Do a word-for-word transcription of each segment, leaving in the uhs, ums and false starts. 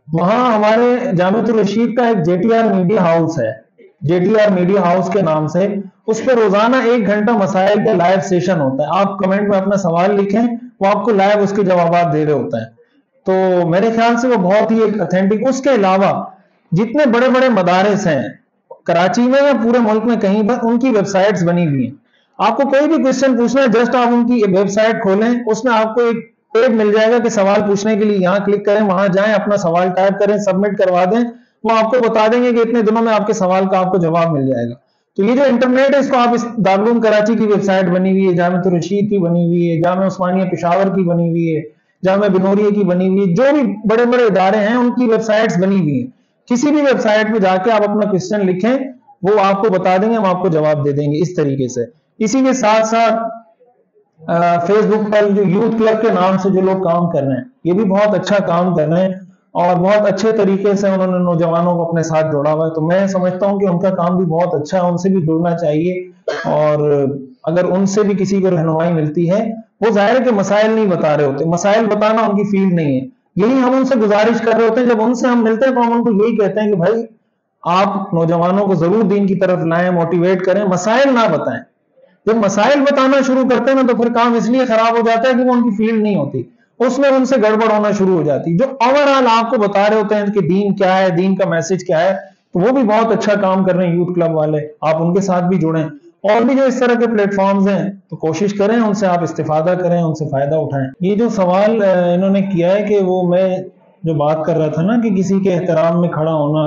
وہاں ہمارے جامعۃ الرشید کا ایک J T R media house ہے، J T R media house کے نام سے، اس پہ روزانہ ایک گھنٹہ مسائل کا لائیو سیشن ہوتا ہے. آپ کمنٹ میں اپنا سوال لکھیں، وہ آپ کو لائیو اس کے جوابات دے رہے ہوتے ہیں. تو میرے خیال سے وہ بہت ہی ایک اتھینٹک. اس کے علاوہ جتنے بڑے بڑے مدارس ہیں کراچی میں یا پورے ملک میں کہیں پر، ان کی ویب سائٹس بنی ہوئی ہیں. آپ کو کوئی بھی کوشچن پوچھنا ہے، جسٹ آپ ان کی ویب سائٹ کھولیں، اس میں آپ کو ایک پیج مل جائے گا کہ سوال پوچھنے کے لیے یہاں کلک کریں، وہاں جائیں، اپنا سوال ٹائپ کریں، سبمٹ کروا دیں. وہ آپ کو بتا دیں گے کہ اتنے دنوں میں آپ کے سوال کا آپ کو جواب مل جائے گا. تو یہ جو انٹرنیٹ ہے، اس کو آپ اس دارالعلوم کراچی کی ویب سائٹ بنی ہوئی ہے، جامعۃ الرشید کی بنی ہوئی ہے، جامعہ عثمانیہ پشاور کی بنی ہوئی ہے، جامعہ بنوریہ کی بنی ہوئی ہے، جو بھی بڑے بڑے ادارے ہیں ان کی ویب سائٹس بنی ہوئی ہیں. کسی بھی ویب سائٹ پہ جا کے آپ اپنا کوشچن لکھیں، وہ آپ کو بتا دیں گے، ہم آپ کو جواب دے دیں گے اس طریقے سے. اسی کے ساتھ ساتھ فیس بک پر جو یوتھ کلب کے نام سے جو لوگ کام کر رہے ہیں، یہ بھی بہت اچھا کام کر رہے ہیں اور بہت اچھے طریقے سے انہوں نے نوجوانوں کو اپنے ساتھ جوڑا ہوا ہے. تو میں سمجھتا ہوں کہ ان کا کام بھی بہت اچھا ہے، ان سے بھی جڑنا چاہیے. اور اگر ان سے بھی کسی کو رہنمائی ملتی ہے، وہ ظاہر ہے کہ مسائل نہیں بتا رہے ہوتے، مسائل بتانا ان کی فیلڈ نہیں ہے. یہی ہم ان سے گزارش کر رہے ہوتے ہیں، جب ان سے ہم ملتے ہیں تو ہم ان کو یہی کہتے ہیں کہ بھائی آپ نوجوانوں کو ضرور دین کی طرف لائیں، موٹیویٹ کریں، مسائل نہ بتائیں. جب مسائل بتانا شروع کرتے ہیں نا تو پھر کام اس لیے خراب ہو جاتا ہے کہ وہ ان کی فیلڈ نہیں ہوتی، اس میں ان سے گڑبڑ ہونا شروع ہو جاتی. جو اوور آل آپ کو بتا رہے ہوتے ہیں کہ دین کیا ہے، دین کا میسج کیا ہے، تو وہ بھی بہت اچھا کام کر رہے ہیں یوتھ کلب والے. آپ ان کے ساتھ بھی جڑیں. اور بھی جو اس طرح کے پلیٹ فارمز ہیں تو کوشش کریں ان سے آپ استفادہ کریں، ان سے فائدہ اٹھائیں. یہ جو سوال انہوں نے کیا ہے کہ وہ میں جو بات کر رہا تھا نا کہ کسی کے احترام میں کھڑا ہونا،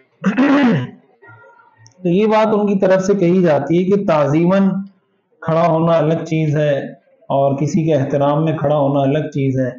تو یہ بات ان کی طرف سے کہی جاتی ہے کہ تعظیماً کھڑا ہونا الگ چیز ہے اور کسی کے احترام میں کھڑا ہونا الگ چیز ہے.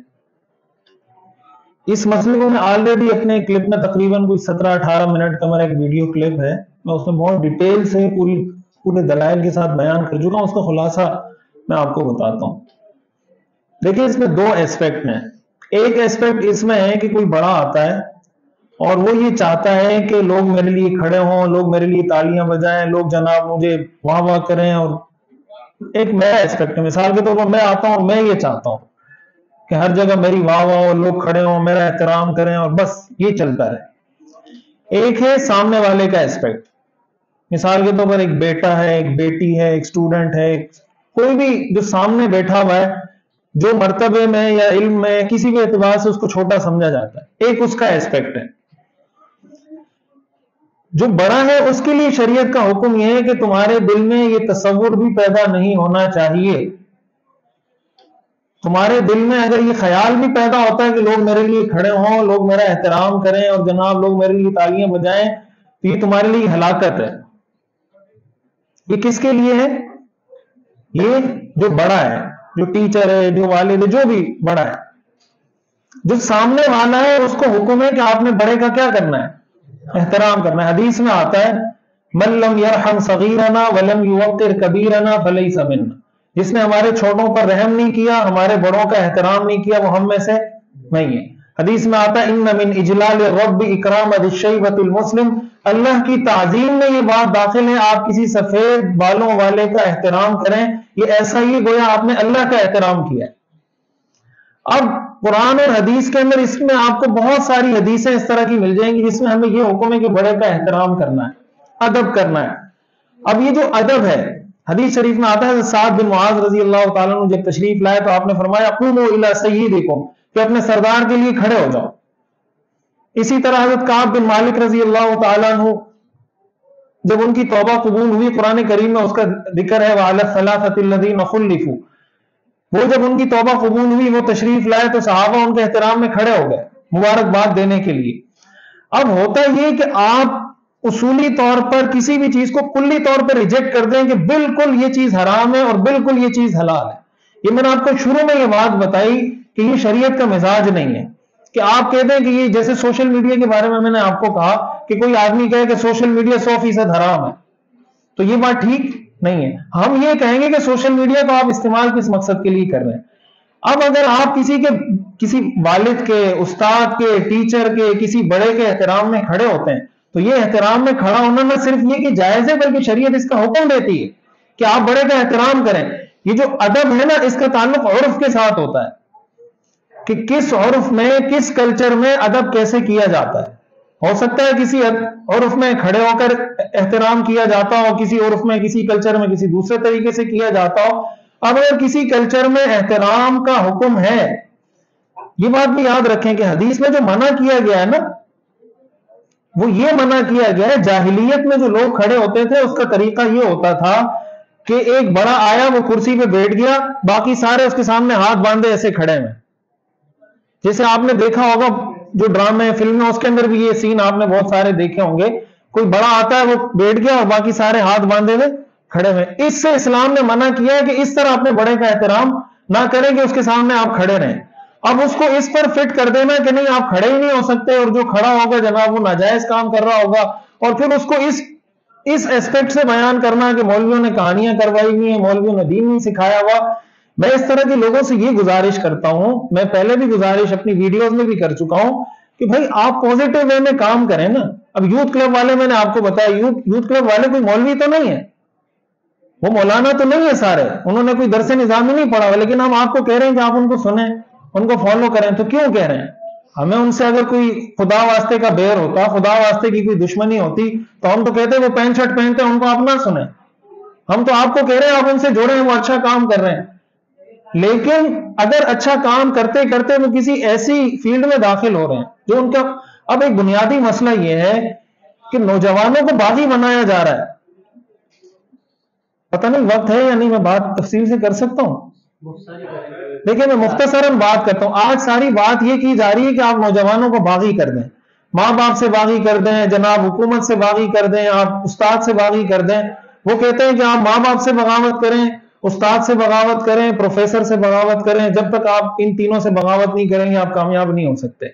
اس مسئلے کو میں آلریڈی اپنے کلپ میں تقریباً کوئی سترہ اٹھارہ منٹ کا میرا ایک ویڈیو کلپ ہے، میں اس میں بہت ڈیٹیل سے پوری پورے دلائل کے ساتھ بیان کر چکا ہوں. اس کا خلاصہ میں آپ کو بتاتا ہوں. دیکھیں اس میں دو ایسپیکٹ ہیں. ایک ایسپیکٹ اس میں ہے کہ کوئی بڑا آتا ہے اور وہ یہ چاہتا ہے کہ لوگ میرے لیے کھڑے ہوں، لوگ میرے لیے تالیاں بجائیں، لوگ جناب مجھے واہ واہ کریں. اور ایک میرا ایسپیکٹ ہے، مثال کے طور پر میں آتا ہوں اور میں یہ چاہتا ہوں کہ ہر جگہ میری واہ واہ ہو، لوگ کھڑے ہوں، میرا احترام کریں اور بس یہ چلتا رہے. ایک ہے سامنے والے کا ایسپیکٹ. مثال کے طور پر ایک بیٹا ہے، ایک بیٹی ہے، ایک سٹوڈنٹ ہے، کوئی بھی جو سامنے بیٹھا ہوا ہے، جو مرتبے میں یا علم میں کسی بھی اعتبار سے اس کو چھوٹا سمجھا جاتا ہے، ایک اس کا ایسپیکٹ ہے. جو بڑا ہے اس کے لیے شریعت کا حکم یہ ہے کہ تمہارے دل میں یہ تصور بھی پیدا نہیں ہونا چاہیے. تمہارے دل میں اگر یہ خیال بھی پیدا ہوتا ہے کہ لوگ میرے لیے کھڑے ہوں، لوگ میرا احترام کریں اور جناب لوگ میرے لیے تالیاں بجائیں، تو یہ تمہارے لیے ہلاکت ہے. یہ کس کے لیے ہے؟ یہ جو بڑا ہے، جو ٹیچر ہے، جو والد ہے، جو بھی بڑا ہے. جو سامنے والا ہے اس کو حکم ہے کہ آپ نے بڑے کا کیا کرنا ہے؟ احترام کرنا ہے. حدیث میں آتا ہے من لم یرحم صغیرنا ولم یوقر کبیرنا فلیس منا. جس نے ہمارے چھوٹوں پر رحم نہیں کیا، ہمارے بڑوں کا احترام نہیں کیا، وہ ہم میں سے نہیں ہے. حدیث میں آتا ہے ان من اجلال الرب اکرام ذی الشیبۃ المسلم. اللہ کی تعظیم میں یہ بات داخل ہے آپ کسی سفید بالوں والے کا احترام کریں، یہ ایسا ہی گویا آپ نے اللہ کا احترام کیا ہے. اب قرآن اور حدیث کے اندر اس میں آپ کو بہت ساری حدیثیں اس طرح کی مل جائیں گی جس میں ہمیں یہ حکم ہے کہ بڑے کا احترام کرنا ہے، ادب کرنا ہے. اب یہ جو ادب ہے، حدیث شریف میں آتا ہے سعد بن معاذ رضی اللہ تعالیٰ عنہ جب تشریف لائے تو آپ نے فرمایا قوموا الی سیدکم، کہ اپنے سردار کے لیے کھڑے ہو جاؤ. اسی طرح حضرت کعب بن مالک رضی اللہ تعالیٰ عنہ جب ان کی توبہ قبول ہوئی، قرآن کریم میں اس کا ذکر ہے وعلی الثلاثۃ الذین خلفوا. وہ جب ان کی توبہ قبول ہوئی، وہ تشریف لائے تو صحابہ ان کے احترام میں کھڑے ہو گئے مبارکباد دینے کے لیے. اب ہوتا یہ کہ آپ اصولی طور پر کسی بھی چیز کو کلی طور پر ریجیکٹ کر دیں کہ بالکل یہ چیز حرام ہے اور بالکل یہ چیز حلال ہے. یہ میں نے آپ کو شروع میں یہ بات بتائی کہ یہ شریعت کا مزاج نہیں ہے کہ آپ کہتے ہیں کہ یہ جیسے سوشل میڈیا کے بارے میں میں نے آپ کو کہا کہ کوئی آدمی کہے کہ سوشل میڈیا سو فیصد حرام ہے، تو یہ بات ٹھیک نہیں ہے. ہم یہ کہیں گے کہ سوشل میڈیا کو آپ استعمال کس مقصد کے لیے کر رہے ہیں. اب اگر آپ کسی کے کسی والد کے، استاد کے، ٹیچر کے، کسی بڑے کے احترام میں کھڑے ہوتے ہیں تو یہ احترام میں کھڑا ہونا نہ صرف یہ کہ جائز ہے بلکہ شریعت اس کا حکم دیتی ہے کہ آپ بڑے کا احترام کریں. یہ جو ادب ہے نا، اس کا تعلق عرف کے ساتھ ہوتا ہے. کہ کس عرف میں کس کلچر میں ادب کیسے کیا جاتا ہے. ہو سکتا ہے کسی عرف میں کھڑے ہو کر احترام کیا جاتا ہو, کسی عرف میں کسی کلچر میں کسی دوسرے طریقے سے کیا جاتا ہو. اب اگر کسی کلچر میں احترام کا حکم ہے, یہ بات بھی یاد رکھیں کہ حدیث میں جو منع کیا گیا ہے نا, وہ یہ منع کیا گیا ہے. جاہلیت میں جو لوگ کھڑے ہوتے تھے اس کا طریقہ یہ ہوتا تھا کہ ایک بڑا آیا, وہ کرسی پہ بیٹھ گیا, باقی سارے اس کے سامنے ہاتھ باندھے ایسے کھڑے ہیں. جیسے آپ نے دیکھا ہوگا جو ڈرامے فلمیں, اس کے اندر بھی یہ سین آپ نے بہت سارے دیکھے ہوں گے. کوئی بڑا آتا ہے, وہ بیٹھ گیا اور باقی سارے ہاتھ باندھے ہوئے کھڑے ہوئے. اس سے اسلام نے منع کیا ہے کہ اس طرح اپنے بڑے کا احترام نہ کریں کہ اس کے سامنے آپ کھڑے رہیں. اب اس کو اس پر فٹ کر دینا کہ نہیں آپ کھڑے ہی نہیں ہو سکتے, اور جو کھڑا ہوگا جناب وہ ناجائز کام کر رہا ہوگا, اور پھر اس کو اس اس ایسپیکٹ سے بیان کرنا کہ مولویوں نے کہانیاں کروائی ہوئی ہیں, مولویوں نے دین نہیں سکھایا ہوا. میں اس طرح کے لوگوں سے یہ گزارش کرتا ہوں, میں پہلے بھی گزارش اپنی ویڈیوز میں بھی کر چکا ہوں, کہ بھائی آپ پوزیٹو وے میں کام کریں نا. اب یوتھ کلب والے, میں نے آپ کو بتایا, یوتھ یوتھ کلب والے کوئی مولوی تو نہیں ہے, وہ مولانا تو نہیں ہے سارے, انہوں نے کوئی درس نظامی نہیں پڑھا ہوا, لیکن ہم آپ کو کہہ رہے ہیں کہ آپ ان کو سنیں, ان کو فالو کریں. تو کیوں کہہ رہے ہیں؟ ہمیں ان سے اگر کوئی خدا واسطے کا بیر ہوتا, خدا واسطے کی کوئی دشمنی ہوتی, تو ہم تو کہتے ہیں وہ پینٹ شرٹ پہنتے ہیں ان کو آپ نہ سنیں. ہم تو آپ کو کہہ رہے ہیں آپ ان سے جڑے ہیں, وہ اچھا کام کر رہے ہیں. لیکن اگر اچھا کام کرتے کرتے وہ کسی ایسی فیلڈ میں داخل ہو رہے ہیں جو ان کا, اب ایک بنیادی مسئلہ یہ ہے کہ نوجوانوں کو باغی بنایا جا رہا ہے. پتہ نہیں وقت ہے یا نہیں, میں بات تفصیل سے کر سکتا ہوں. دیکھیں میں مختصراً بات کرتا ہوں. آج ساری بات یہ کی جا رہی ہے کہ آپ نوجوانوں کو باغی کر دیں, ماں باپ سے باغی کر دیں, جناب حکومت سے باغی کر دیں, آپ استاد سے باغی کر دیں. وہ کہتے ہیں کہ آپ ماں باپ سے بغاوت کریں, استاد سے بغاوت کریں, پروفیسر سے بغاوت کریں. جب تک آپ ان تینوں سے بغاوت نہیں کریں گے آپ کامیاب نہیں ہو سکتے.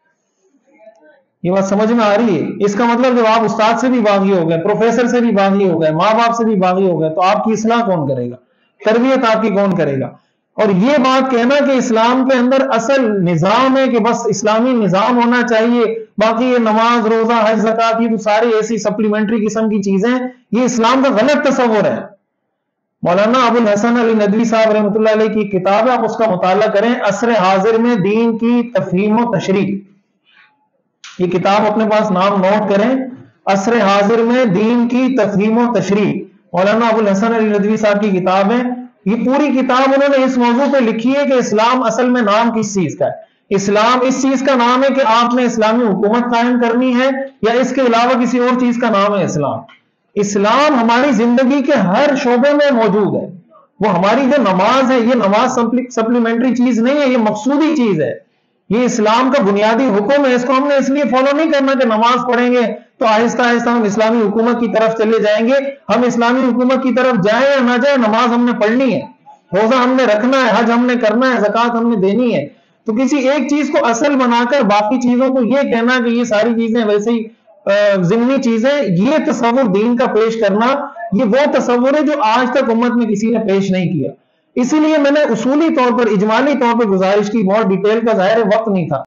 یہ بات سمجھ میں آ رہی ہے؟ اس کا مطلب جب آپ استاد سے بھی باغی ہو گئے, پروفیسر سے بھی باغی ہو گئے, ماں باپ سے بھی باغی ہو گئے, تو آپ کی اصلاح کون کرے گا, تربیت آپ کی کون کرے گا؟ اور یہ بات کہنا کہ اسلام کے اندر اصل نظام ہے کہ بس اسلامی نظام ہونا چاہیے, باقی یہ نماز روزہ حج زکات یہ تو ساری ایسی سپلیمنٹری قسم کی چیزیں, یہ اسلام کا غلط تصور ہے. مولانا ابو الحسن علی ندوی صاحب رحمۃ اللہ علیہ کی کتاب ہے, آپ اس کا مطالعہ کریں, عصر حاضر میں دین کی تفہیم و تشریح. یہ کتاب اپنے پاس نام نوٹ کریں, عصر حاضر میں دین کی تفہیم و تشریح, مولانا ابو الحسن علی ندوی صاحب کی کتاب ہے. یہ پوری کتاب انہوں نے اس موضوع پہ لکھی ہے کہ اسلام اصل میں نام کس چیز کا ہے. اسلام اس چیز کا نام ہے کہ آپ نے اسلامی حکومت قائم کرنی ہے, یا اس کے علاوہ کسی اور چیز کا نام ہے اسلام. اسلام ہماری زندگی کے ہر شعبے میں موجود ہے. وہ ہماری جو نماز ہے, یہ نماز سپلیمنٹری چیز نہیں ہے, یہ مقصودی چیز ہے. یہ اسلام کا بنیادی حکم ہے. اس کو ہم نے اس لیے فالو نہیں کرنا کہ نماز پڑھیں گے تو آہستہ آہستہ ہم اسلامی حکومت کی طرف چلے جائیں گے. ہم اسلامی حکومت کی طرف جائیں یا نہ جائیں, نماز ہم نے پڑھنی ہے, روزہ ہم نے رکھنا ہے, حج ہم نے کرنا ہے, زکات ہم نے دینی ہے. تو کسی ایک چیز کو اصل بنا کر باقی چیزوں کو یہ کہنا کہ یہ ساری چیزیں ویسے ہی ضمنی چیزیں, یہ تصور دین کا پیش کرنا, یہ وہ تصور ہے جو آج تک امت میں کسی نے پیش نہیں کیا. اسی لیے میں نے اصولی طور پر, اجمالی طور پر گزارش کی, بہت ڈیٹیل کا ظاہر وقت نہیں تھا.